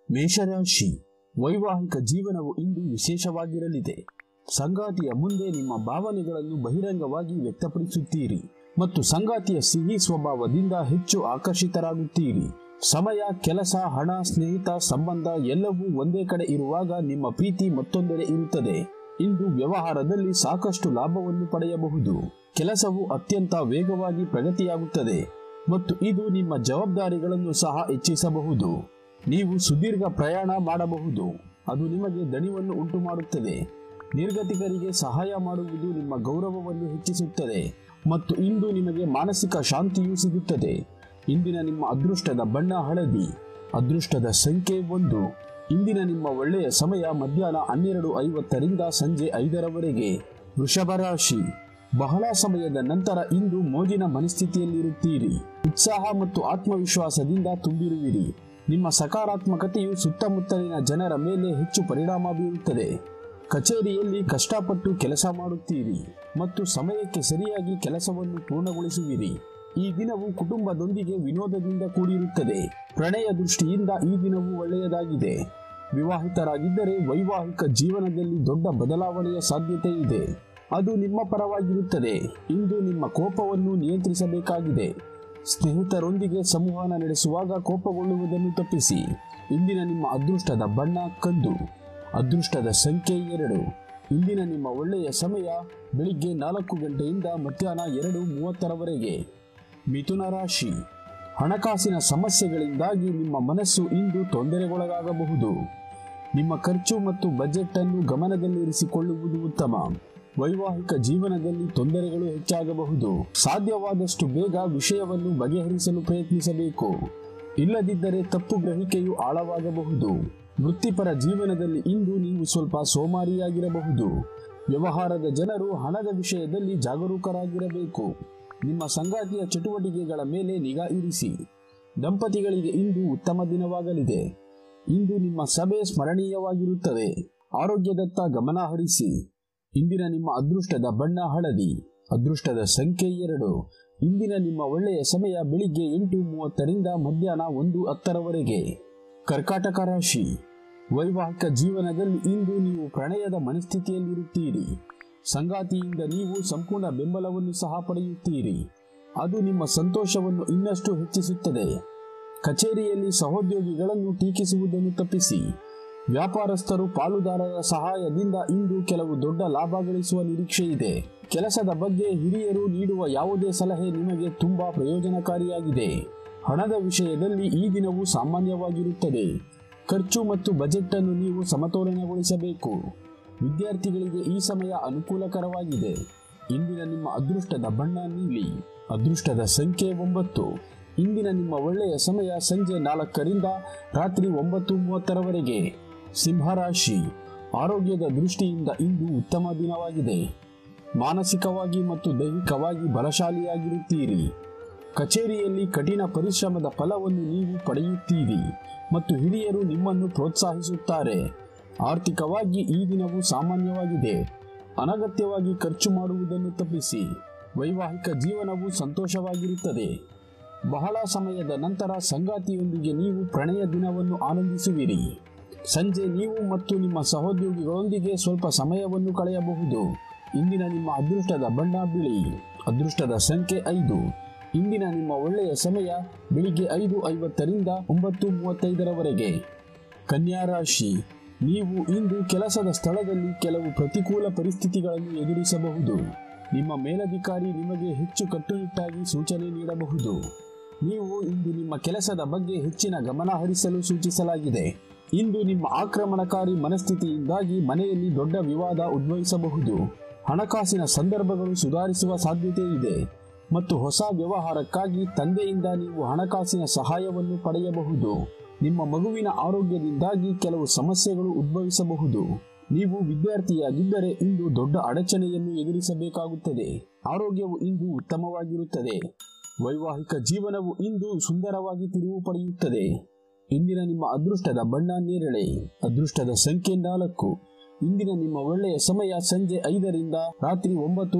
ಮೇಷರಾಶಿ, ವೈವಾಹಿಕ ಜೀವನವು ಇಂದು ವಿಶೇಷವಾಗಿರಲಿದೆ. ಸಂಗಾತಿಯ ಮುಂದೆ ನಿಮ್ಮ ಭಾವನೆಗಳನ್ನು ಬಹಿರಂಗವಾಗಿ ವ್ಯಕ್ತಪಡಿಸುತ್ತೀರಿ ಮತ್ತು ಸಂಗಾತಿಯ ಸಿಹಿ ಸ್ವಭಾವದಿಂದ ಹೆಚ್ಚು ಆಕರ್ಷಿತರಾಗುತ್ತೀರಿ. ಸಮಯ, ಕೆಲಸ, ಹಣ, ಸ್ನೇಹಿತ, ಸಂಬಂಧ ಎಲ್ಲವೂ ಒಂದೇ ಕಡೆ ಇರುವಾಗ ನಿಮ್ಮ ಪ್ರೀತಿ ಮತ್ತೊಂದೆಡೆ ಇರುತ್ತದೆ. ಇಂದು ವ್ಯವಹಾರದಲ್ಲಿ ಸಾಕಷ್ಟು ಲಾಭವನ್ನು ಪಡೆಯಬಹುದು. ಕೆಲಸವು ಅತ್ಯಂತ ವೇಗವಾಗಿ ಪ್ರಗತಿಯಾಗುತ್ತದೆ ಮತ್ತು ಇದು ನಿಮ್ಮ ಜವಾಬ್ದಾರಿಗಳನ್ನು ಸಹ ಹೆಚ್ಚಿಸಬಹುದು. ನೀವು ಸುದೀರ್ಘ ಪ್ರಯಾಣ ಮಾಡಬಹುದು, ಅದು ನಿಮಗೆ ದಣಿವನ್ನು ಉಂಟು ಮಾಡುತ್ತದೆ. ನಿರ್ಗತಿಕರಿಗೆ ಸಹಾಯ ಮಾಡುವುದು ನಿಮ್ಮ ಗೌರವವನ್ನು ಹೆಚ್ಚಿಸುತ್ತದೆ ಮತ್ತು ಇಂದು ನಿಮಗೆ ಮಾನಸಿಕ ಶಾಂತಿಯೂ ಸಿಗುತ್ತದೆ. ಇಂದಿನ ನಿಮ್ಮ ಅದೃಷ್ಟದ ಬಣ್ಣ ಹಳದಿ, ಅದೃಷ್ಟದ ಸಂಖ್ಯೆ 1. ಇಂದಿನ ನಿಮ್ಮ ಒಳ್ಳೆಯ ಸಮಯ ಮಧ್ಯಾಹ್ನ 12:50ರಿಂದ ಸಂಜೆ 5ರವರೆಗೆ. ವೃಷಭ ರಾಶಿ, ಬಹಳ ಸಮಯದ ನಂತರ ಇಂದು ಮೋಜಿನ ಮನಸ್ಥಿತಿಯಲ್ಲಿರುತ್ತೀರಿ. ಉತ್ಸಾಹ ಮತ್ತು ಆತ್ಮವಿಶ್ವಾಸದಿಂದ ತುಂಬಿರುವಿರಿ. ನಿಮ್ಮ ಸಕಾರಾತ್ಮಕತೆಯು ಸುತ್ತಮುತ್ತಲಿನ ಜನರ ಮೇಲೆ ಹೆಚ್ಚು ಪರಿಣಾಮ ಬೀರುತ್ತದೆ. ಕಚೇರಿಯಲ್ಲಿ ಕಷ್ಟಪಟ್ಟು ಕೆಲಸ ಮಾಡುತ್ತೀರಿ ಮತ್ತು ಸಮಯಕ್ಕೆ ಸರಿಯಾಗಿ ಕೆಲಸವನ್ನು ಪೂರ್ಣಗೊಳಿಸುವಿರಿ. ಈ ದಿನವು ಕುಟುಂಬದೊಂದಿಗೆ ವಿನೋದದಿಂದ ಕೂಡಿರುತ್ತದೆ. ಪ್ರಣಯ ದೃಷ್ಟಿಯಿಂದ ಈ ದಿನವೂ ಒಳ್ಳೆಯದಾಗಿದೆ. ವಿವಾಹಿತರಾಗಿದ್ದರೆ ವೈವಾಹಿಕ ಜೀವನದಲ್ಲಿ ದೊಡ್ಡ ಬದಲಾವಣೆಯ ಸಾಧ್ಯತೆ ಇದೆ, ಅದು ನಿಮ್ಮ ಪರವಾಗಿರುತ್ತದೆ. ಇಂದು ನಿಮ್ಮ ಕೋಪವನ್ನು ನಿಯಂತ್ರಿಸಬೇಕಾಗಿದೆ. ಸ್ನೇಹಿತರೊಂದಿಗೆ ಸಂವಹನ ನಡೆಸುವಾಗ ಕೋಪಗೊಳ್ಳುವುದನ್ನು ತಪ್ಪಿಸಿ. ಇಂದಿನ ನಿಮ್ಮ ಅದೃಷ್ಟದ ಬಣ್ಣ ಕಂದು, ಅದೃಷ್ಟದ ಸಂಖ್ಯೆ 2. ಇಂದಿನ ನಿಮ್ಮ ಒಳ್ಳೆಯ ಸಮಯ ಬೆಳಿಗ್ಗೆ 4 ಗಂಟೆಯಿಂದ ಮಧ್ಯಾಹ್ನ 2:30ರವರೆಗೆ. ಮಿಥುನ ರಾಶಿ, ಹಣಕಾಸಿನ ಸಮಸ್ಯೆಗಳಿಂದಾಗಿ ನಿಮ್ಮ ಮನಸ್ಸು ಇಂದು ತೊಂದರೆಗೊಳಗಾಗಬಹುದು. ನಿಮ್ಮ ಖರ್ಚು ಮತ್ತು ಬಜೆಟ್ ಅನ್ನು ಗಮನದಲ್ಲಿರಿಸಿಕೊಳ್ಳುವುದು ಉತ್ತಮ. ವೈವಾಹಿಕ ಜೀವನದಲ್ಲಿ ತೊಂದರೆಗಳು ಹೆಚ್ಚಾಗಬಹುದು. ಸಾಧ್ಯವಾದಷ್ಟು ಬೇಗ ವಿಷಯವನ್ನು ಬಗೆಹರಿಸಲು ಪ್ರಯತ್ನಿಸಬೇಕು, ಇಲ್ಲದಿದ್ದರೆ ತಪ್ಪು ಗ್ರಹಿಕೆಯು ಆಳವಾಗಬಹುದು. ವೃತ್ತಿಪರ ಜೀವನದಲ್ಲಿ ಇಂದು ನೀವು ಸ್ವಲ್ಪ ಸೋಮಾರಿಯಾಗಿರಬಹುದು. ವ್ಯವಹಾರದ ಜನರು ಹಣದ ವಿಷಯದಲ್ಲಿ ಜಾಗರೂಕರಾಗಿರಬೇಕು. ನಿಮ್ಮ ಸಂಗಾತಿಯ ಚಟುವಟಿಕೆಗಳ ಮೇಲೆ ನಿಗಾ ಇರಿಸಿ. ದಂಪತಿಗಳಿಗೆ ಇಂದು ಉತ್ತಮ ದಿನವಾಗಲಿದೆ. ಇಂದು ನಿಮ್ಮ ಸಭೆ ಸ್ಮರಣೀಯವಾಗಿರುತ್ತದೆ. ಆರೋಗ್ಯದತ್ತ ಗಮನ ಹರಿಸಿ. ಇಂದಿನ ನಿಮ್ಮ ಅದೃಷ್ಟದ ಬಣ್ಣ ಹಳದಿ, ಅದೃಷ್ಟದ ಸಂಖ್ಯೆ 2. ಇಂದಿನ ನಿಮ್ಮ ಒಳ್ಳೆಯ ಸಮಯ ಬೆಳಿಗ್ಗೆ 8:30ರಿಂದ ಮಧ್ಯಾಹ್ನ 1:10ರವರೆಗೆ. ಕರ್ಕಾಟಕ ರಾಶಿ, ವೈವಾಹಿಕ ಜೀವನದಲ್ಲಿ ಇಂದು ನೀವು ಪ್ರಣಯದ ಮನಸ್ಥಿತಿಯಲ್ಲಿರುತ್ತೀರಿ. ಸಂಗಾತಿಯಿಂದ ನೀವು ಸಂಪೂರ್ಣ ಬೆಂಬಲವನ್ನು ಸಹ ಪಡೆಯುತ್ತೀರಿ, ಅದು ನಿಮ್ಮ ಸಂತೋಷವನ್ನು ಇನ್ನಷ್ಟು ಹೆಚ್ಚಿಸುತ್ತದೆ. ಕಚೇರಿಯಲ್ಲಿ ಸಹೋದ್ಯೋಗಿಗಳನ್ನು ಟೀಕಿಸುವುದನ್ನು ತಪ್ಪಿಸಿ. ವ್ಯಾಪಾರಸ್ಥರು ಪಾಲುದಾರರ ಸಹಾಯದಿಂದ ಇಂದು ಕೆಲವು ದೊಡ್ಡ ಲಾಭ ಗಳಿಸುವ ನಿರೀಕ್ಷೆ ಇದೆ. ಕೆಲಸದ ಬಗ್ಗೆ ಹಿರಿಯರು ನೀಡುವ ಯಾವುದೇ ಸಲಹೆ ನಿಮಗೆ ತುಂಬಾ ಪ್ರಯೋಜನಕಾರಿಯಾಗಿದೆ. ಹಣದ ವಿಷಯದಲ್ಲಿ ಈ ದಿನವು ಸಾಮಾನ್ಯವಾಗಿರುತ್ತದೆ. ಖರ್ಚು ಮತ್ತು ಬಜೆಟ್ ಅನ್ನು ನೀವು ಸಮತೋಲನಗೊಳಿಸಬೇಕು. ವಿದ್ಯಾರ್ಥಿಗಳಿಗೆ ಈ ಸಮಯ ಅನುಕೂಲಕರವಾಗಿದೆ. ಇಂದಿನ ನಿಮ್ಮ ಅದೃಷ್ಟದ ಬಣ್ಣ ನೀಲಿ, ಅದೃಷ್ಟದ ಸಂಖ್ಯೆ 9. ಇಂದಿನ ನಿಮ್ಮ ಒಳ್ಳೆಯ ಸಮಯ ಸಂಜೆ 4ರಿಂದ ರಾತ್ರಿ 9:30ರವರೆಗೆ. ಸಿಂಹರಾಶಿ, ಆರೋಗ್ಯದ ದೃಷ್ಟಿಯಿಂದ ಇಂದು ಉತ್ತಮ ದಿನವಾಗಿದೆ. ಮಾನಸಿಕವಾಗಿ ಮತ್ತು ದೈಹಿಕವಾಗಿ ಬಲಶಾಲಿಯಾಗಿರುತ್ತೀರಿ. ಕಚೇರಿಯಲ್ಲಿ ಕಠಿಣ ಪರಿಶ್ರಮದ ಫಲವನ್ನು ನೀವು ಪಡೆಯುತ್ತೀರಿ ಮತ್ತು ಹಿರಿಯರು ನಿಮ್ಮನ್ನು ಪ್ರೋತ್ಸಾಹಿಸುತ್ತಾರೆ. ಆರ್ಥಿಕವಾಗಿ ಈ ದಿನವು ಸಾಮಾನ್ಯವಾಗಿದೆ. ಅನಗತ್ಯವಾಗಿ ಖರ್ಚು ಮಾಡುವುದನ್ನು ತಪ್ಪಿಸಿ. ವೈವಾಹಿಕ ಜೀವನವು ಸಂತೋಷವಾಗಿರುತ್ತದೆ. ಬಹಳ ಸಮಯದ ನಂತರ ಸಂಗಾತಿಯೊಂದಿಗೆ ನೀವು ಪ್ರಣಯ ದಿನವನ್ನು ಆನಂದಿಸುವಿರಿ. ಸಂಜೆ ನೀವು ಮತ್ತು ನಿಮ್ಮ ಸಹೋದ್ಯೋಗಿಗಳೊಂದಿಗೆ ಸ್ವಲ್ಪ ಸಮಯವನ್ನು ಕಳೆಯಬಹುದು. ಇಂದಿನ ನಿಮ್ಮ ಅದೃಷ್ಟದ ಬಣ್ಣ ಬಿಳಿ, ಅದೃಷ್ಟದ ಸಂಖ್ಯೆ 5. ಇಂದಿನ ನಿಮ್ಮ ಒಳ್ಳೆಯ ಸಮಯ ಬೆಳಿಗ್ಗೆ 5:50ರಿಂದ 9:35ರವರೆಗೆ. ಕನ್ಯಾ ರಾಶಿ, ನೀವು ಇಂದು ಕೆಲಸದ ಸ್ಥಳದಲ್ಲಿ ಕೆಲವು ಪ್ರತಿಕೂಲ ಪರಿಸ್ಥಿತಿಗಳನ್ನು ಎದುರಿಸಬಹುದು. ನಿಮ್ಮ ಮೇಲಧಿಕಾರಿ ನಿಮಗೆ ಹೆಚ್ಚು ಕಟ್ಟುನಿಟ್ಟಾಗಿ ಸೂಚನೆ ನೀಡಬಹುದು. ನೀವು ಇಂದು ನಿಮ್ಮ ಕೆಲಸದ ಬಗ್ಗೆ ಹೆಚ್ಚಿನ ಗಮನ ಹರಿಸಲು ಸೂಚಿಸಲಾಗಿದೆ. ಇಂದು ನಿಮ್ಮ ಆಕ್ರಮಣಕಾರಿ ಮನಸ್ಥಿತಿಯಿಂದಾಗಿ ಮನೆಯಲ್ಲಿ ದೊಡ್ಡ ವಿವಾದ ಉದ್ಭವಿಸಬಹುದು. ಹಣಕಾಸಿನ ಸಂದರ್ಭಗಳು ಸುಧಾರಿಸುವ ಸಾಧ್ಯತೆ ಇದೆ ಮತ್ತು ಹೊಸ ವ್ಯವಹಾರಕ್ಕಾಗಿ ತಂದೆಯಿಂದ ನೀವು ಹಣಕಾಸಿನ ಸಹಾಯವನ್ನು ಪಡೆಯಬಹುದು. ನಿಮ್ಮ ಮಗುವಿನ ಆರೋಗ್ಯದಿಂದಾಗಿ ಕೆಲವು ಸಮಸ್ಯೆಗಳು ಉದ್ಭವಿಸಬಹುದು. ನೀವು ವಿದ್ಯಾರ್ಥಿಯಾಗಿದ್ದರೆ ಇಂದು ದೊಡ್ಡ ಅಡಚಣೆಯನ್ನು ಎದುರಿಸಬೇಕಾಗುತ್ತದೆ. ಆರೋಗ್ಯವು ಇಂದು ಉತ್ತಮವಾಗಿರುತ್ತದೆ. ವೈವಾಹಿಕ ಜೀವನವು ಇಂದು ಸುಂದರವಾಗಿ ತಿರುವು ಪಡೆಯುತ್ತದೆ. ಇಂದಿನ ನಿಮ್ಮ ಅದೃಷ್ಟದ ಬಣ್ಣ ನೇರಳೆ, ಅದೃಷ್ಟದ ಸಂಖ್ಯೆ 4. ಇಂದಿನ ನಿಮ್ಮ ಒಳ್ಳೆಯ ಸಮಯ ಸಂಜೆ 5ರಿಂದ ರಾತ್ರಿ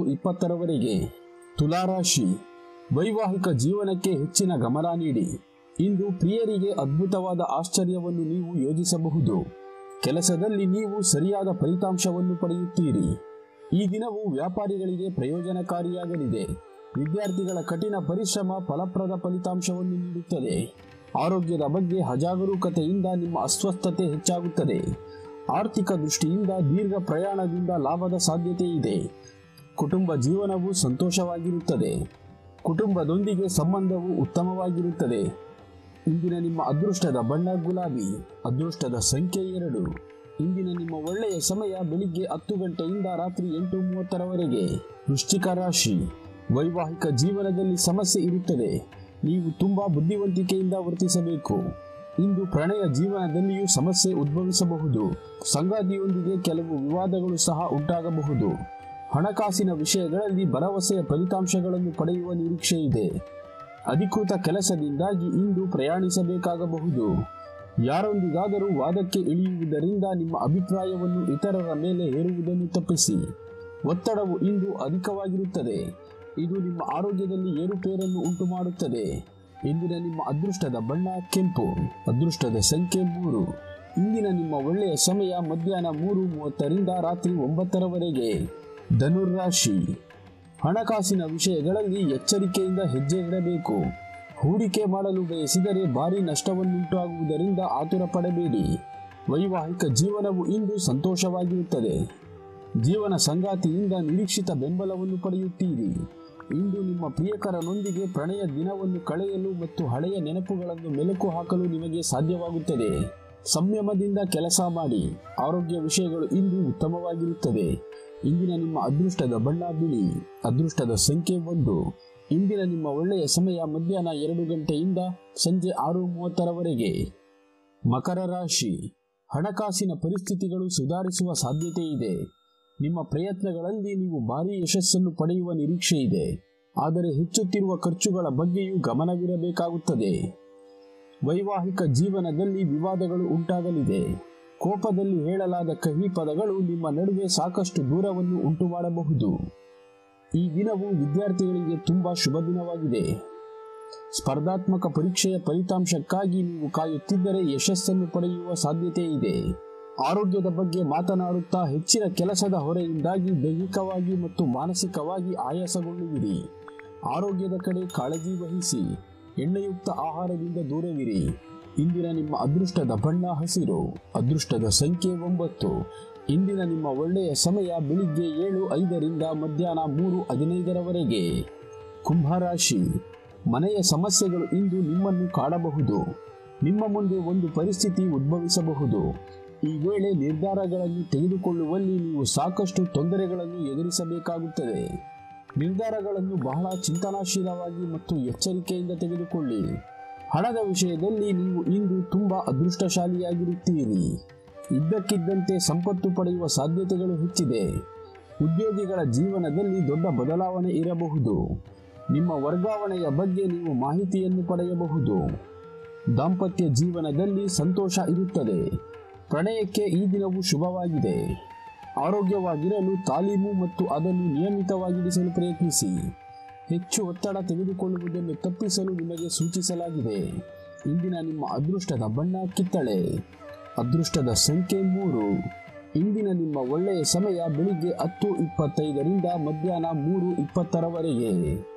9:20ರವರೆಗೆ. ತುಲಾರಾಶಿ, ವೈವಾಹಿಕ ಜೀವನಕ್ಕೆ ಹೆಚ್ಚಿನ ಗಮನ ನೀಡಿ. ಇಂದು ಪ್ರಿಯರಿಗೆ ಅದ್ಭುತವಾದ ಆಶ್ಚರ್ಯವನ್ನು ನೀವು ಯೋಜಿಸಬಹುದು. ಕೆಲಸದಲ್ಲಿ ನೀವು ಸರಿಯಾದ ಫಲಿತಾಂಶವನ್ನು ಪಡೆಯುತ್ತೀರಿ. ಈ ದಿನವು ವ್ಯಾಪಾರಿಗಳಿಗೆ ಪ್ರಯೋಜನಕಾರಿಯಾಗಲಿದೆ. ವಿದ್ಯಾರ್ಥಿಗಳ ಕಠಿಣ ಪರಿಶ್ರಮ ಫಲಪ್ರದ ಫಲಿತಾಂಶವನ್ನು ನೀಡುತ್ತದೆ. ಆರೋಗ್ಯದ ಬಗ್ಗೆ ಅಜಾಗರೂಕತೆಯಿಂದ ನಿಮ್ಮ ಅಸ್ವಸ್ಥತೆ ಹೆಚ್ಚಾಗುತ್ತದೆ. ಆರ್ಥಿಕ ದೃಷ್ಟಿಯಿಂದ ದೀರ್ಘ ಪ್ರಯಾಣದಿಂದ ಲಾಭದ ಸಾಧ್ಯತೆ ಇದೆ. ಕುಟುಂಬ ಜೀವನವು ಸಂತೋಷವಾಗಿರುತ್ತದೆ. ಕುಟುಂಬದೊಂದಿಗೆ ಸಂಬಂಧವು ಉತ್ತಮವಾಗಿರುತ್ತದೆ. ಇಂದಿನ ನಿಮ್ಮ ಅದೃಷ್ಟದ ಬಣ್ಣ ಗುಲಾಬಿ. ಅದೃಷ್ಟದ ಸಂಖ್ಯೆ 2. ಇಂದಿನ ನಿಮ್ಮ ಒಳ್ಳೆಯ ಸಮಯ ಬೆಳಿಗ್ಗೆ 10 ಗಂಟೆಯಿಂದ ರಾತ್ರಿ 8:30ರವರೆಗೆ. ವೃಶ್ಚಿಕ ರಾಶಿ. ವೈವಾಹಿಕ ಜೀವನದಲ್ಲಿ ಸಮಸ್ಯೆ ಇರುತ್ತದೆ. ನೀವು ತುಂಬಾ ಬುದ್ಧಿವಂತಿಕೆಯಿಂದ ವರ್ತಿಸಬೇಕು. ಇಂದು ಪ್ರಣಯ ಜೀವನದಲ್ಲಿಯೂ ಸಮಸ್ಯೆ ಉದ್ಭವಿಸಬಹುದು. ಸಂಗಾತಿಯೊಂದಿಗೆ ಕೆಲವು ವಿವಾದಗಳು ಸಹ ಉಂಟಾಗಬಹುದು. ಹಣಕಾಸಿನ ವಿಷಯಗಳಲ್ಲಿ ಭರವಸೆಯ ಫಲಿತಾಂಶಗಳನ್ನು ಪಡೆಯುವ ನಿರೀಕ್ಷೆ ಇದೆ. ಅಧಿಕೃತ ಕೆಲಸದಿಂದಾಗಿ ಇಂದು ಪ್ರಯಾಣಿಸಬೇಕಾಗಬಹುದು. ಯಾರೊಂದಿಗಾದರೂ ವಾದಕ್ಕೆ ಇಳಿಯುವುದರಿಂದ ನಿಮ್ಮ ಅಭಿಪ್ರಾಯವನ್ನು ಇತರರ ಮೇಲೆ ಹೇರುವುದನ್ನು ತಪ್ಪಿಸಿ. ಒತ್ತಡವು ಇಂದು ಅಧಿಕವಾಗಿರುತ್ತದೆ. ಇದು ನಿಮ್ಮ ಆರೋಗ್ಯದಲ್ಲಿ ಏರುಪೇರನ್ನು ಉಂಟುಮಾಡುತ್ತದೆ. ಇಂದಿನ ನಿಮ್ಮ ಅದೃಷ್ಟದ ಬಣ್ಣ ಕೆಂಪು. ಅದೃಷ್ಟದ ಸಂಖ್ಯೆ 3. ಇಂದಿನ ನಿಮ್ಮ ಒಳ್ಳೆಯ ಸಮಯ ಮಧ್ಯಾಹ್ನ 3:30ರಿಂದ ರಾತ್ರಿ 9ರವರೆಗೆ. ಧನುರ್ರಾಶಿ. ಹಣಕಾಸಿನ ವಿಷಯಗಳಲ್ಲಿ ಎಚ್ಚರಿಕೆಯಿಂದ ಹೆಜ್ಜೆ ಇಡಬೇಕು. ಹೂಡಿಕೆ ಮಾಡಲು ಬಯಸಿದರೆ ಭಾರೀ ನಷ್ಟವನ್ನುಂಟಾಗುವುದರಿಂದ ಆತುರ ಪಡಬೇಡಿ. ವೈವಾಹಿಕ ಜೀವನವು ಇಂದು ಸಂತೋಷವಾಗಿರುತ್ತದೆ. ಜೀವನ ಸಂಗಾತಿಯಿಂದ ನಿರೀಕ್ಷಿತ ಬೆಂಬಲವನ್ನು ಪಡೆಯುತ್ತೀರಿ. ಇಂದು ನಿಮ್ಮ ಪ್ರಿಯಕರನೊಂದಿಗೆ ಪ್ರಣಯ ದಿನವನ್ನು ಕಳೆಯಲು ಮತ್ತು ಹಳೆಯ ನೆನಪುಗಳನ್ನು ಮೆಲುಕು ಹಾಕಲು ನಿಮಗೆ ಸಾಧ್ಯವಾಗುತ್ತದೆ. ಸಂಯಮದಿಂದ ಕೆಲಸ ಮಾಡಿ. ಆರೋಗ್ಯ ವಿಷಯಗಳು ಇಂದು ಉತ್ತಮವಾಗಿರುತ್ತದೆ. ಇಂದಿನ ನಿಮ್ಮ ಅದೃಷ್ಟದ ಬಣ್ಣ ಬಿಳಿ. ಅದೃಷ್ಟದ ಸಂಖ್ಯೆ 1. ಇಂದಿನ ನಿಮ್ಮ ಒಳ್ಳೆಯ ಸಮಯ ಮಧ್ಯಾಹ್ನ 2 ಗಂಟೆಯಿಂದ ಸಂಜೆ 6:30ರವರೆಗೆ. ಮಕರ ರಾಶಿ. ಹಣಕಾಸಿನ ಪರಿಸ್ಥಿತಿಗಳು ಸುಧಾರಿಸುವ ಸಾಧ್ಯತೆ ಇದೆ. ನಿಮ್ಮ ಪ್ರಯತ್ನಗಳಲ್ಲಿ ನೀವು ಭಾರೀ ಯಶಸ್ಸನ್ನು ಪಡೆಯುವ ನಿರೀಕ್ಷೆ ಇದೆ. ಆದರೆ ಹೆಚ್ಚುತ್ತಿರುವ ಖರ್ಚುಗಳ ಬಗ್ಗೆಯೂ ಗಮನವಿರಬೇಕಾಗುತ್ತದೆ. ವೈವಾಹಿಕ ಜೀವನದಲ್ಲಿ ವಿವಾದಗಳು ಉಂಟಾಗಲಿದೆ. ಕೋಪದಲ್ಲಿ ಹೇಳಲಾದ ಕಹಿ ಪದಗಳು ನಿಮ್ಮ ನಡುವೆ ಸಾಕಷ್ಟು ದೂರವನ್ನು ಉಂಟುಮಾಡಬಹುದು. ಈ ದಿನವು ವಿದ್ಯಾರ್ಥಿಗಳಿಗೆ ತುಂಬಾ ಶುಭ ದಿನವಾಗಿದೆ. ಸ್ಪರ್ಧಾತ್ಮಕ ಪರೀಕ್ಷೆಯ ಫಲಿತಾಂಶಕ್ಕಾಗಿ ನೀವು ಕಾಯುತ್ತಿದ್ದರೆ ಯಶಸ್ಸನ್ನು ಪಡೆಯುವ ಸಾಧ್ಯತೆ ಇದೆ. ಆರೋಗ್ಯದ ಬಗ್ಗೆ ಮಾತನಾಡುತ್ತಾ ಹೆಚ್ಚಿನ ಕೆಲಸದ ಹೊರೆಯಿಂದಾಗಿ ದೈಹಿಕವಾಗಿ ಮತ್ತು ಮಾನಸಿಕವಾಗಿ ಆಯಾಸಗೊಳ್ಳುವಿರಿ. ಆರೋಗ್ಯದ ಕಡೆ ಕಾಳಜಿ ವಹಿಸಿ. ಎಣ್ಣೆಯುಕ್ತ ಆಹಾರದಿಂದ ದೂರವಿರಿ. ಇಂದಿನ ನಿಮ್ಮ ಅದೃಷ್ಟದ ಬಣ್ಣ ಹಸಿರು. ಅದೃಷ್ಟದ ಸಂಖ್ಯೆ 9. ಇಂದಿನ ನಿಮ್ಮ ಒಳ್ಳೆಯ ಸಮಯ ಬೆಳಿಗ್ಗೆ 7:05ರಿಂದ ಮಧ್ಯಾಹ್ನ 3:15ರವರೆಗೆ. ಕುಂಭರಾಶಿ. ಮನೆಯ ಸಮಸ್ಯೆಗಳು ಇಂದು ನಿಮ್ಮನ್ನು ಕಾಡಬಹುದು. ನಿಮ್ಮ ಮುಂದೆ ಒಂದು ಪರಿಸ್ಥಿತಿ ಉದ್ಭವಿಸಬಹುದು. ಈ ವೇಳೆ ನಿರ್ಧಾರಗಳನ್ನು ತೆಗೆದುಕೊಳ್ಳುವಲ್ಲಿ ನೀವು ಸಾಕಷ್ಟು ತೊಂದರೆಗಳನ್ನು ಎದುರಿಸಬೇಕಾಗುತ್ತದೆ. ನಿರ್ಧಾರಗಳನ್ನು ಬಹಳ ಚಿಂತನಾಶೀಲವಾಗಿ ಮತ್ತು ಎಚ್ಚರಿಕೆಯಿಂದ ತೆಗೆದುಕೊಳ್ಳಿ. ಹಣದ ವಿಷಯದಲ್ಲಿ ನೀವು ಇಂದು ತುಂಬಾ ಅದೃಷ್ಟಶಾಲಿಯಾಗಿರುತ್ತೀರಿ. ಇದ್ದಕ್ಕಿದ್ದಂತೆ ಸಂಪತ್ತು ಪಡೆಯುವ ಸಾಧ್ಯತೆಗಳು ಹೆಚ್ಚಿದೆ. ಉದ್ಯೋಗಿಗಳ ಜೀವನದಲ್ಲಿ ದೊಡ್ಡ ಬದಲಾವಣೆ ಇರಬಹುದು. ನಿಮ್ಮ ವರ್ಗಾವಣೆಯ ಬಗ್ಗೆ ನೀವು ಮಾಹಿತಿಯನ್ನು ಪಡೆಯಬಹುದು. ದಾಂಪತ್ಯ ಜೀವನದಲ್ಲಿ ಸಂತೋಷ ಇರುತ್ತದೆ. ಪ್ರಣಯಕ್ಕೆ ಈ ದಿನವು ಶುಭವಾಗಿದೆ. ಆರೋಗ್ಯವಾಗಿರಲು ತಾಲೀಮು ಮತ್ತು ಅದನ್ನು ನಿಯಮಿತವಾಗಿರಿಸಲು ಪ್ರಯತ್ನಿಸಿ. ಹೆಚ್ಚು ಒತ್ತಡ ತೆಗೆದುಕೊಳ್ಳುವುದನ್ನು ತಪ್ಪಿಸಲು ನಿಮಗೆ ಸೂಚಿಸಲಾಗಿದೆ. ಇಂದಿನ ನಿಮ್ಮ ಅದೃಷ್ಟದ ಬಣ್ಣ ಕಿತ್ತಳೆ. ಅದೃಷ್ಟದ ಸಂಖ್ಯೆ 3. ಇಂದಿನ ನಿಮ್ಮ ಒಳ್ಳೆಯ ಸಮಯ ಬೆಳಿಗ್ಗೆ 10:25ರಿಂದ ಮಧ್ಯಾಹ್ನ 3:20ರವರೆಗೆ.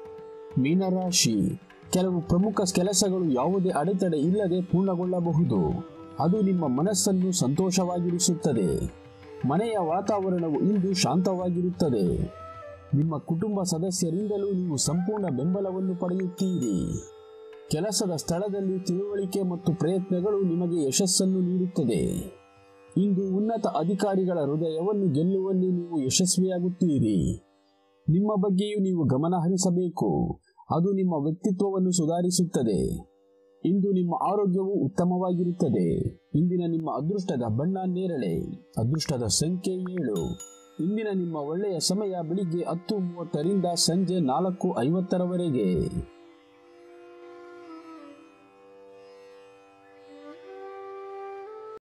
ಮೀನರಾಶಿ. ಕೆಲವು ಪ್ರಮುಖ ಕೆಲಸಗಳು ಯಾವುದೇ ಅಡೆತಡೆ ಇಲ್ಲದೆ ಪೂರ್ಣಗೊಳ್ಳಬಹುದು. ಅದು ನಿಮ್ಮ ಮನಸ್ಸನ್ನು ಸಂತೋಷವಾಗಿರಿಸುತ್ತದೆ. ಮನೆಯ ವಾತಾವರಣವು ಇಂದು ಶಾಂತವಾಗಿರುತ್ತದೆ. ನಿಮ್ಮ ಕುಟುಂಬ ಸದಸ್ಯರಿಂದಲೂ ನೀವು ಸಂಪೂರ್ಣ ಬೆಂಬಲವನ್ನು ಪಡೆಯುತ್ತೀರಿ. ಕೆಲಸದ ಸ್ಥಳದಲ್ಲಿ ತಿಳುವಳಿಕೆ ಮತ್ತು ಪ್ರಯತ್ನಗಳು ನಿಮಗೆ ಯಶಸ್ಸನ್ನು ನೀಡುತ್ತದೆ. ಇಂದು ಉನ್ನತ ಅಧಿಕಾರಿಗಳ ಹೃದಯವನ್ನು ಗೆಲ್ಲುವಲ್ಲಿ ನೀವು ಯಶಸ್ವಿಯಾಗುತ್ತೀರಿ. ನಿಮ್ಮ ಬಗ್ಗೆಯೂ ನೀವು ಗಮನ ಹರಿಸಬೇಕು. ಅದು ನಿಮ್ಮ ವ್ಯಕ್ತಿತ್ವವನ್ನು ಸುಧಾರಿಸುತ್ತದೆ. ಇಂದು ನಿಮ್ಮ ಆರೋಗ್ಯವು ಉತ್ತಮವಾಗಿರುತ್ತದೆ. ಇಂದಿನ ನಿಮ್ಮ ಅದೃಷ್ಟದ ಬಣ್ಣ ನೇರಳೆ. ಅದೃಷ್ಟದ ಸಂಖ್ಯೆ 7. ಇಂದಿನ ನಿಮ್ಮ ಒಳ್ಳೆಯ ಸಮಯ ಬೆಳಿಗ್ಗೆ 10:30ರಿಂದ ಸಂಜೆ 4:50ರವರೆಗೆ.